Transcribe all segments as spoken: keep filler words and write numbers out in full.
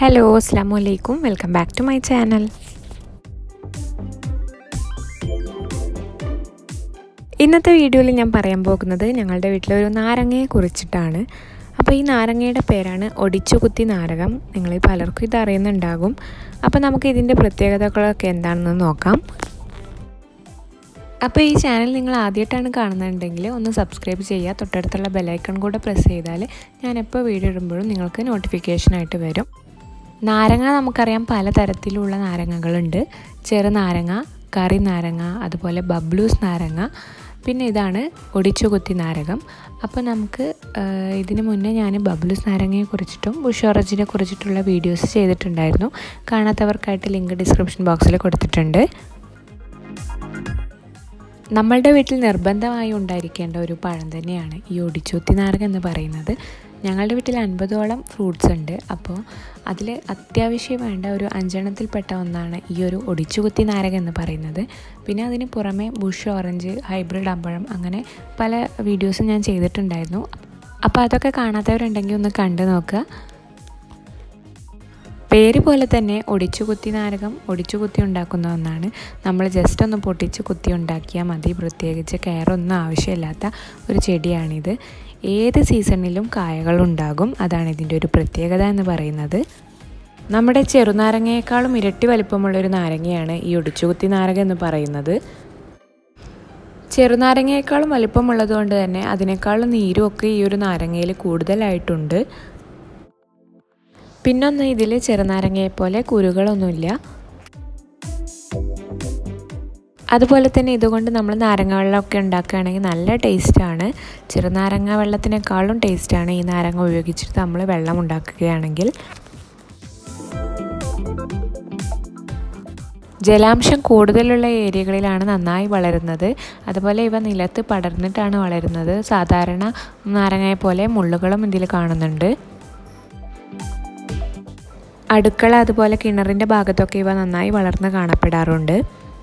Hello, Assalamu alaikum. Welcome back to my channel. ഇന്നത്തെ വീഡിയോയിൽ ഞാൻ പറയാൻ പോകുന്നത് ഞങ്ങളുടെ വീട്ടിലെ ഒരു നാരങ്ങയെ കുറിച്ചിട്ടാണ്. അപ്പോൾ ഈ നാരങ്ങയുടെ പേരാണ് ഒടിച്ചുകുത്തി നാരകം. നിങ്ങൾ പലർക്കും ഇത് അറിയുന്നുണ്ടാകും. അപ്പോൾ നമുക്ക് ഇതിൻ്റെ പ്രത്യേകതകളൊക്കെ എന്താണെന്ന് നോക്കാം. അപ്പോൾ ഈ ചാനൽ നിങ്ങൾ ആദ്യമായിട്ടാണ് കാണുന്നുണ്ടെങ്കിൽ ഒന്ന് സബ്സ്ക്രൈബ് ചെയ്യുക. തൊട്ടടുത്തുള്ള ബെൽ ഐക്കൺ കൂടെ പ്രസ് ചെയ്താൽ ഞാൻ എപ്പോൾ വീഡിയോ ഇടുമ്പോഴും നിങ്ങൾക്ക് നോട്ടിഫിക്കേഷനായിട്ട് വരും. നാരങ്ങ നമുക്കറിയാം പലതരത്തിലുള്ള നാരങ്ങകളുണ്ട്. ചെറുനാരങ്ങ, കറി നാരങ്ങ, അതുപോലെ ബബ്ലൂസ് നാരങ്ങ, പിന്നെ ഇതാണ് ഒടിച്ചുകുത്തി നാരകം. അപ്പോൾ നമുക്ക് ഇതിന് മുന്നേ ഞാൻ ബബ്ലൂസ് നാരങ്ങയെ കുറിച്ചിട്ടും ബുഷ് ഓറഞ്ചിനെ കുറിച്ചിട്ടുള്ള വീഡിയോസ് ചെയ്തിട്ടുണ്ടായിരുന്നു. കാണാത്തവർക്കായിട്ട് ലിങ്ക് ഡിസ്ക്രിപ്ഷൻ ബോക്സിൽ കൊടുത്തിട്ടുണ്ട്. നമ്മളുടെ വീട്ടിൽ നിർബന്ധമായി ഉണ്ടായിരിക്കേണ്ട ഒരു പഴം തന്നെയാണ് ഈ ഒടിച്ചുകുത്തി നാരകം എന്ന് പറയുന്നത്. ഞങ്ങളുടെ വീട്ടിൽ അൻപതോളം ഫ്രൂട്ട്സ് ഉണ്ട്. അപ്പോൾ അതിൽ അത്യാവശ്യം വേണ്ട ഒരു അഞ്ചെണ്ണത്തിൽപ്പെട്ട ഒന്നാണ് ഈ ഒരു ഒടിച്ചുകുത്തി നാരകം എന്ന് പറയുന്നത്. പിന്നെ അതിന് പുറമെ ബുഷ് ഓറഞ്ച്, ഹൈബ്രിഡ് അമ്പഴം, അങ്ങനെ പല വീഡിയോസും ഞാൻ ചെയ്തിട്ടുണ്ടായിരുന്നു. അപ്പോൾ അതൊക്കെ കാണാത്തവരുണ്ടെങ്കിൽ ഒന്ന് കണ്ടു നോക്കുക. പേര് പോലെ തന്നെ ഒടിച്ചുകുത്തി നാരകം ഒടിച്ചുകുത്തി ഉണ്ടാക്കുന്ന ഒന്നാണ്. നമ്മൾ ജസ്റ്റ് ഒന്ന് പൊട്ടിച്ച് കുത്തി ഉണ്ടാക്കിയാൽ മതി. പ്രത്യേകിച്ച് കെയറൊന്നും ആവശ്യമില്ലാത്ത ഒരു ചെടിയാണിത്. ഏത് സീസണിലും കായകളുണ്ടാകും. അതാണ് ഇതിൻ്റെ ഒരു പ്രത്യേകത എന്ന് പറയുന്നത്. നമ്മുടെ ചെറുനാരങ്ങയേക്കാളും ഇരട്ടി വലിപ്പമുള്ളൊരു നാരങ്ങയാണ് ഈ ഒടിച്ചുകുത്തി നാരകം എന്ന് പറയുന്നത്. ചെറുനാരങ്ങയേക്കാളും വലിപ്പമുള്ളത് കൊണ്ട് തന്നെ അതിനേക്കാളും നീരുമൊക്കെ ഈ ഒരു നാരങ്ങയിൽ കൂടുതലായിട്ടുണ്ട്. പിന്നൊന്ന്, ഇതിൽ ചെറുനാരങ്ങയെപ്പോലെ കുരുകളൊന്നുമില്ല. അതുപോലെ തന്നെ ഇതുകൊണ്ട് നമ്മൾ നാരങ്ങ വെള്ളമൊക്കെ ഉണ്ടാക്കുകയാണെങ്കിൽ നല്ല ടേസ്റ്റാണ്. ചെറുനാരങ്ങ വെള്ളത്തിനേക്കാളും ടേസ്റ്റാണ് ഈ നാരങ്ങ ഉപയോഗിച്ചിട്ട് നമ്മൾ വെള്ളം ഉണ്ടാക്കുകയാണെങ്കിൽ. ജലാംശം കൂടുതലുള്ള ഏരിയകളിലാണ് നന്നായി വളരുന്നത്. അതുപോലെ ഇവ നിലത്ത് പടർന്നിട്ടാണ് വളരുന്നത്. സാധാരണ നാരങ്ങയെപ്പോലെ മുള്ളുകളും ഇതിൽ കാണുന്നുണ്ട്. അടുക്കള, അതുപോലെ കിണറിൻ്റെ ഭാഗത്തൊക്കെ ഇവ നന്നായി വളർന്ന് കാണപ്പെടാറുണ്ട്.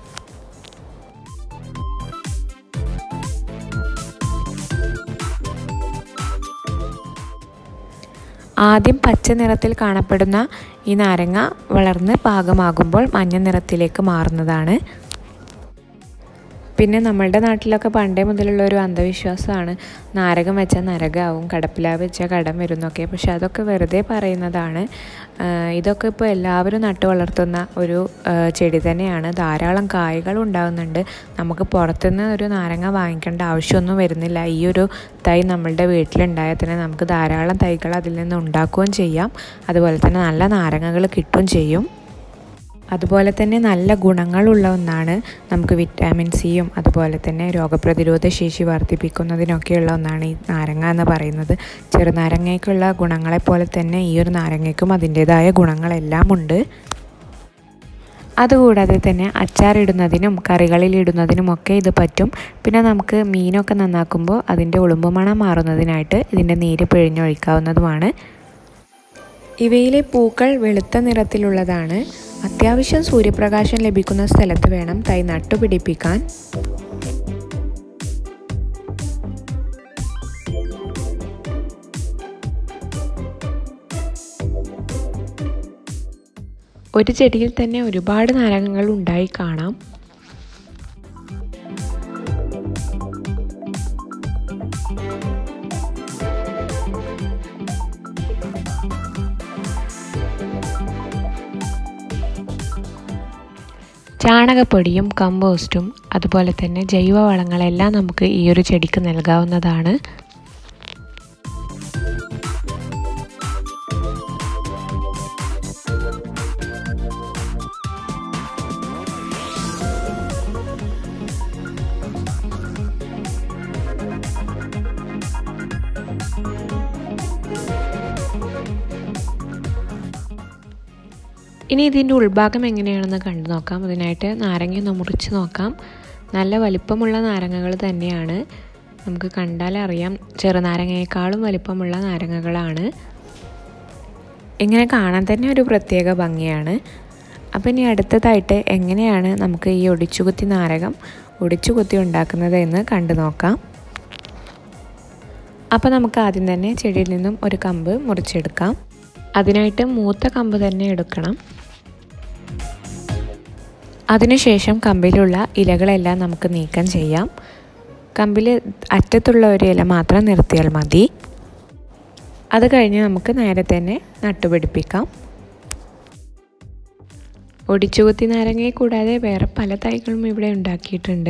ആദ്യം പച്ച നിറത്തിൽ കാണപ്പെടുന്ന ഈ നാരങ്ങ വളർന്ന് പാകമാകുമ്പോൾ മഞ്ഞ നിറത്തിലേക്ക് മാറുന്നതാണ്. പിന്നെ നമ്മളുടെ നാട്ടിലൊക്കെ പണ്ടേ മുതലുള്ള ഒരു അന്ധവിശ്വാസമാണ് നാരകം വെച്ചാൽ നരകമാവും, കടപ്പിലാവ് വെച്ചാൽ കടം വരുന്നൊക്കെ. പക്ഷെ അതൊക്കെ വെറുതെ പറയുന്നതാണ്. ഇതൊക്കെ ഇപ്പോൾ എല്ലാവരും നട്ടു വളർത്തുന്ന ഒരു ചെടി തന്നെയാണ്. ധാരാളം കായ്കൾ ഉണ്ടാകുന്നുണ്ട്. നമുക്ക് പുറത്തുനിന്ന് ഒരു നാരങ്ങ വാങ്ങിക്കേണ്ട ആവശ്യമൊന്നും വരുന്നില്ല. ഈ ഒരു തൈ നമ്മളുടെ വീട്ടിലുണ്ടായാൽ തന്നെ നമുക്ക് ധാരാളം തൈകൾ അതിൽ നിന്ന് ഉണ്ടാക്കുകയും ചെയ്യാം. അതുപോലെ തന്നെ നല്ല നാരങ്ങകൾ കിട്ടുകയും ചെയ്യും. അതുപോലെ തന്നെ നല്ല ഗുണങ്ങളുള്ള ഒന്നാണ്. നമുക്ക് വിറ്റാമിൻ സിയും അതുപോലെ തന്നെ രോഗപ്രതിരോധ ശേഷി വർദ്ധിപ്പിക്കുന്നതിനൊക്കെയുള്ള ഒന്നാണ് ഈ നാരങ്ങ എന്ന് പറയുന്നത്. ചെറുനാരങ്ങയ്ക്കുള്ള ഗുണങ്ങളെപ്പോലെ തന്നെ ഈ ഒരു നാരങ്ങയ്ക്കും അതിൻ്റേതായ ഗുണങ്ങളെല്ലാം ഉണ്ട്. അതുകൂടാതെ തന്നെ അച്ചാറിടുന്നതിനും കറികളിലിടുന്നതിനുമൊക്കെ ഇത് പറ്റും. പിന്നെ നമുക്ക് മീനൊക്കെ നന്നാക്കുമ്പോൾ അതിൻ്റെ ഉളുമ്പ് മണം മാറുന്നതിനായിട്ട് ഇതിൻ്റെ നീര് പിഴിഞ്ഞൊഴിക്കാവുന്നതുമാണ്. ഇവയിലെ പൂക്കൾ വെളുത്ത നിറത്തിലുള്ളതാണ്. അത്യാവശ്യം സൂര്യപ്രകാശം ലഭിക്കുന്ന സ്ഥലത്ത് വേണം തൈ നട്ടുപിടിപ്പിക്കാൻ. ഒരു ചെടിയിൽ തന്നെ ഒരുപാട് നാരങ്ങകൾ ഉണ്ടായി കാണാം. ചാണകപ്പൊടിയും കമ്പോസ്റ്റും അതുപോലെ തന്നെ ജൈവവളങ്ങളെല്ലാം നമുക്ക് ഈ ഒരു ചെടിക്ക് നൽകാവുന്നതാണ്. ഇനി ഇതിൻ്റെ ഉൾഭാഗം എങ്ങനെയാണെന്ന് കണ്ടു നോക്കാം. അതിനായിട്ട് നാരങ്ങ ഒന്ന് മുറിച്ച് നോക്കാം. നല്ല വലിപ്പമുള്ള നാരങ്ങകൾ തന്നെയാണ്. നമുക്ക് കണ്ടാൽ അറിയാം ചെറുനാരങ്ങയേക്കാളും വലിപ്പമുള്ള നാരങ്ങകളാണ്. ഇങ്ങനെ കാണാൻ തന്നെ ഒരു പ്രത്യേക ഭംഗിയാണ്. അപ്പോൾ ഇനി അടുത്തതായിട്ട് എങ്ങനെയാണ് നമുക്ക് ഈ ഒടിച്ചുകുത്തി നാരകം ഒടിച്ചുകുത്തി ഉണ്ടാക്കുന്നത് എന്ന് കണ്ടു നോക്കാം. അപ്പോൾ നമുക്ക് ആദ്യം തന്നെ ചെടിയിൽ നിന്നും ഒരു കമ്പ് മുറിച്ചെടുക്കാം. അതിനായിട്ട് മൂത്ത കമ്പ് തന്നെ എടുക്കണം. അതിനുശേഷം കമ്പിലുള്ള ഇലകളെല്ലാം നമുക്ക് നീക്കം ചെയ്യാം. കമ്പിൽ അറ്റത്തുള്ള ഒരു ഇല മാത്രം നിർത്തിയാൽ മതി. അത് കഴിഞ്ഞ് നമുക്ക് നേരെ തന്നെ നട്ടുപിടിപ്പിക്കാം. ഒടിച്ചുകുത്തി നാരങ്ങയെ കൂടാതെ വേറെ പല തൈകളും ഇവിടെ ഉണ്ടാക്കിയിട്ടുണ്ട്.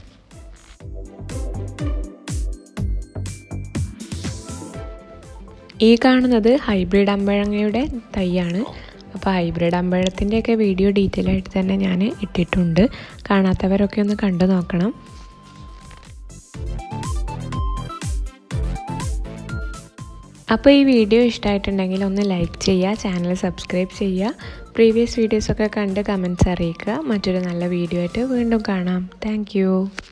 ഈ കാണുന്നത് ഹൈബ്രിഡ് അമ്പഴങ്ങയുടെ തൈയാണ്. അപ്പോൾ ഹൈബ്രിഡ് അമ്പഴത്തിൻ്റെയൊക്കെ വീഡിയോ ഡീറ്റെയിൽ ആയിട്ട് തന്നെ ഞാൻ ഇട്ടിട്ടുണ്ട്. കാണാത്തവരൊക്കെ ഒന്ന് കണ്ടു നോക്കണം. അപ്പോൾ ഈ വീഡിയോ ഇഷ്ടമായിട്ടുണ്ടെങ്കിൽ ഒന്ന് ലൈക്ക് ചെയ്യുക, ചാനൽ സബ്സ്ക്രൈബ് ചെയ്യുക, പ്രീവിയസ് വീഡിയോസൊക്കെ കണ്ട് കമൻറ്റ്സ് അറിയിക്കുക. മറ്റൊരു നല്ല വീഡിയോ ആയിട്ട് വീണ്ടും കാണാം. താങ്ക്